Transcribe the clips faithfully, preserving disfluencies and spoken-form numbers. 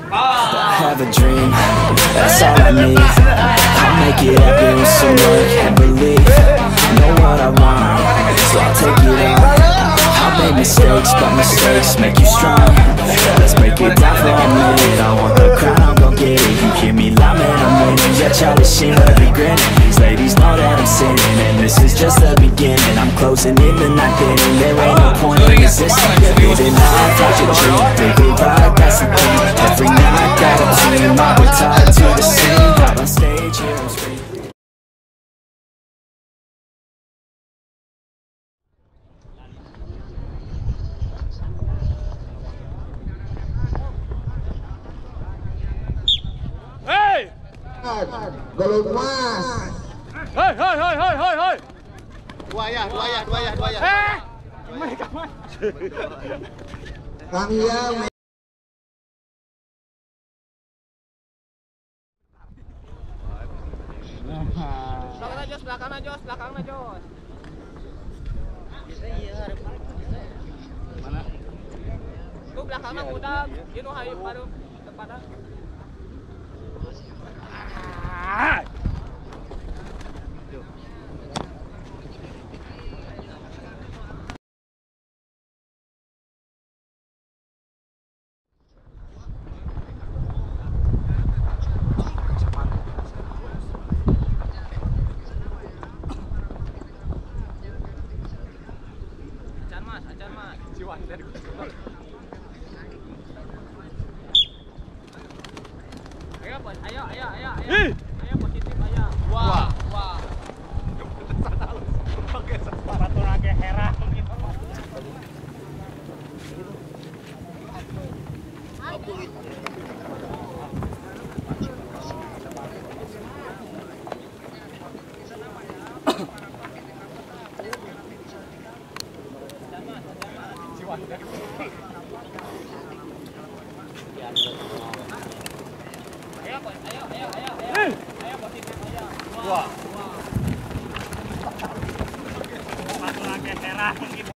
I have a dream, that's all I need. I'll make it happen with some work and belief. Know what I want, so I'll take it on. I've made mistakes, but mistakes make you strong. Let's break it down for a minute. I want the crown, I'm gon' get it. You hear me loud, man, I'm winning. Yeah, Charlie Sheen, let me grinning. These ladies know that I'm sinning, and this is just the beginning. I'm closing in the night inning. There ain't no point in resisting. Living life like a dream. Live it right, that's the thing. Every night got a dream. I'll be tied to the scene. Out on stage, here I'm screaming. Golok mas. Hei, hei, hei, hei, hei, hei. Dua ya, dua ya, dua ya, dua ya. Eh, mereka mas. Kang ya. Belakang aja, belakang aja, belakang aja. Mana? Tuh belakangnya udah, ini hayu baru depannya. Ah. Acan mas, acan mas. Ciwan dari gua. Ayo, bos. Ayo, ayo, ayo, ayo. Ih. Ayo positif aja. Wah, wah. Pakai sepatu lagi herang gitu. Ayo, bos. Ayo, ayo, ayo, ayo. Ayo positif aja. Wah. Sepatu lagi herang gitu.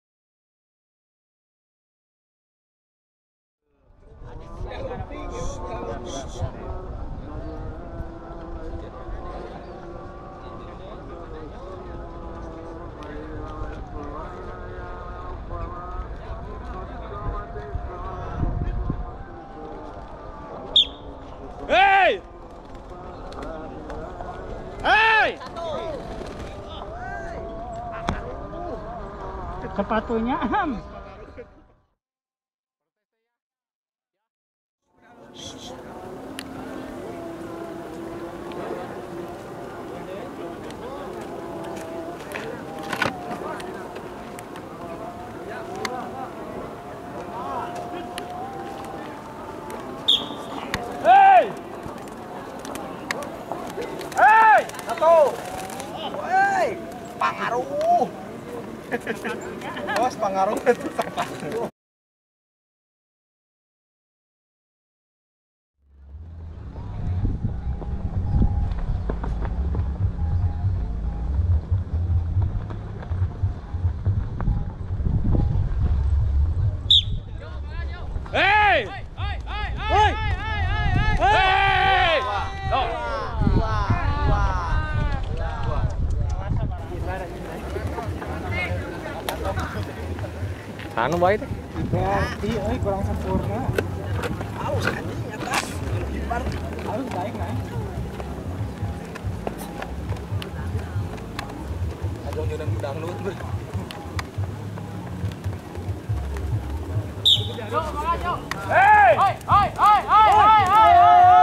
Hei! Hei! Sepatunya am. Hei! Hei! Satu. Hei, pangaruh. Bos, pangaruh itu sepatu. Hei! Hei! Hei! Tuh. Anu baik teh. Berarti euy kurang sempurna. Halus anjing atas. Kibar. Harus baik naik. Ajong jeung dangdut. Hei! Hei, hei, hei, hei, hei, hei.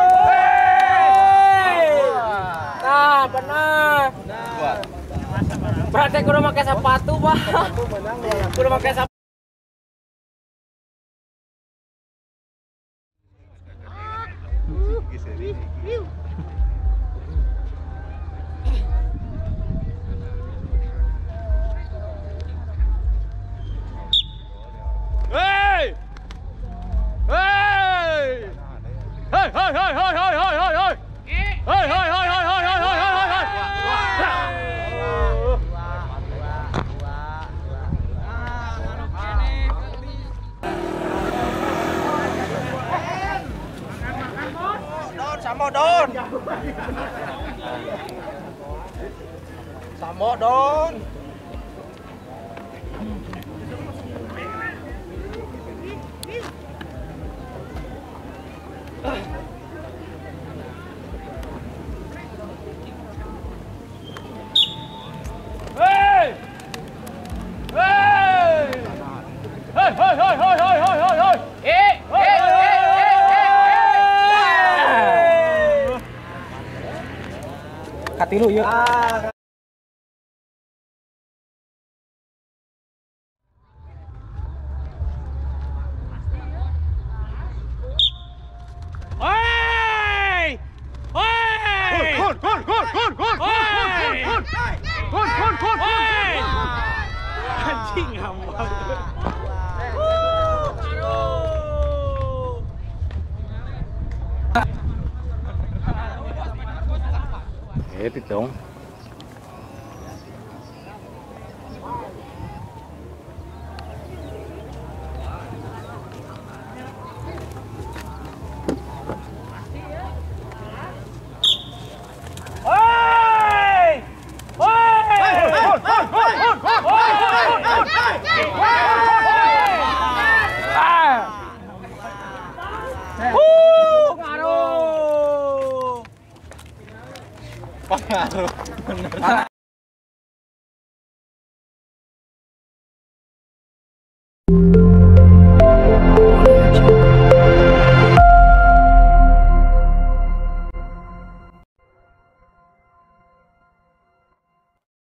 Nah, benar. Berarti kudu pakai sepatu, Pak. Sepatu menang ya. Kudu pakai sepatu. Hei! Hei! Hei, hei, hei, hei, hei, hei, hei, hei! Hei, hei, hei, hei, hei, hei, hei, hei, hei! Samodon. Samodon. Hey! Hey! Hey, hey, hey, hey, hey, hey, hey, hey! Eh, eh, eh, eh, Katilu yuk. Hei! Hei! Gun, gun, gun, gun, gun, gun, gun, gun, gun, gun, gun, anjing ngambang. Epic dong. Pengaruh. Bener.